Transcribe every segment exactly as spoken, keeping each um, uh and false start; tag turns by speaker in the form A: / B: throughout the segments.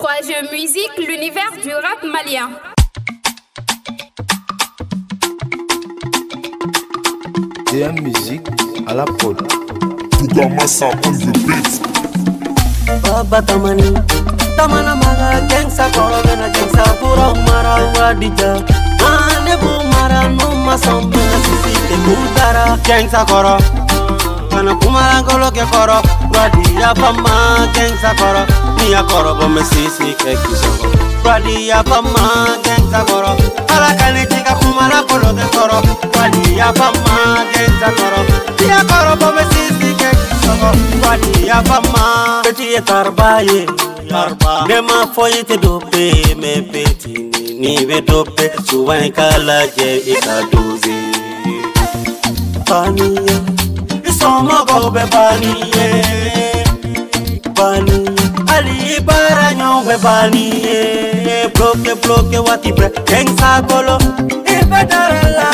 A: trois G Musique, l'univers du rap malien.
B: D M Musique à la prod.
C: Touga Massa on the beat.
D: Baba Tamani Tamana maga gangsa koro bena gangsa pura mara wadija Ane bu mara no masambe na sisi te mutara Gangsa koro Kana kumara ngolo ke koro Wadija pama gangsa koro Nia koro bome sisi ke kisoko Wadija pama gangsa koro Ala kane tika kumara kolo ke koro Wadija pama gangsa koro Nia koro bome sisi ke kisoko Wadija pama Petit et tarbaye Tarba Nema foye te dope Me petit ni ni be dope Souvent kala je ika doze Baniye Isoma gobe baniye Baniye Ali bara nyongwe baniye Bloke bloke wati bre Gengsa kolo Ibe darala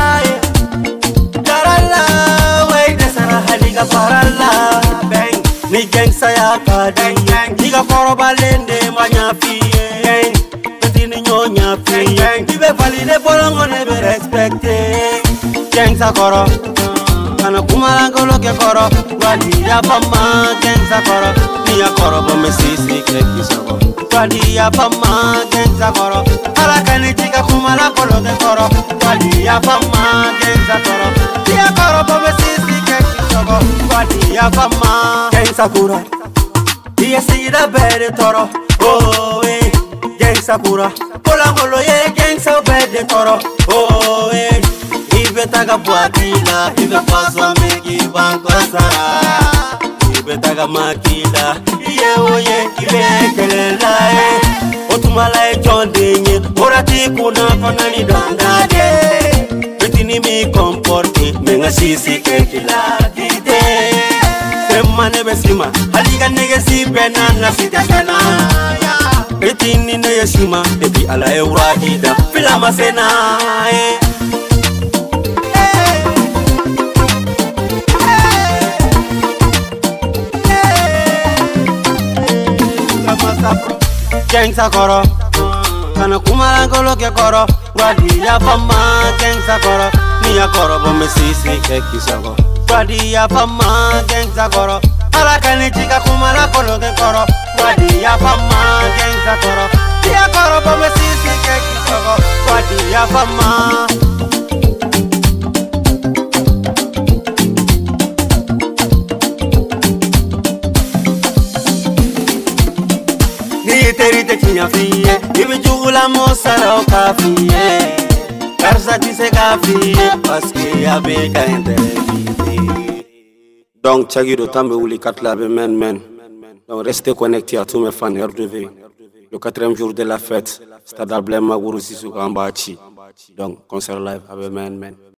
D: Darala Wey desara haliga parala Bang Ni gangsa ya kadi Niga koro balende manya fiye Peti ni nyonya fiye Ibe valide bolongo nebe respecte Gangsa koro Kana kumarangolo ke koro Wadi ya pama gangsa koro Niya koro bome sisi ke kisoko Wadi ya pama gangsa koro Alakani chika kumarangolo ke koro Wadi ya pama gangsa koro Niya koro bome sisi ke kisoko Wadi ya pama Gangsa kura Iya sida bede toro Oh eh Gangsa kura Pola ngolo ye gangsa bede toro Oh eh Ibe taga buakila Ibe paswa meki banko sara Ibe taga makila Iye oye ibe kelela eh Otumala e chondenye Orati kuna kona ni dondade Betini mi komporte Menga sisi kekila dite Sema nebe sima Haliga nege si pena na si tesena Betini nege sima Ebi ala e uradida Fila masena eh Gangsa koro Kana kumarangolo ke koro Wadi ya pama gangsa koro Niya koro bome sisi ke kisoko Wadi ya pama gangsa koro Alakani chika kumarangolo ke koro Wadi ya pama gangsa koro Niya koro bome sisi ke kisoko Wadi ya pama Terite kinya fiye Ibi jugula mosara o kafiye Karsa tise kafiye Paske abe ka intervite Donc Tchagido tambe ouli katla be men men Donc restez connectés à tous mes fans R deux V Le quatrième jour de la fête Stade Blema Guru Sissou Kambachi Donc concert live avec men men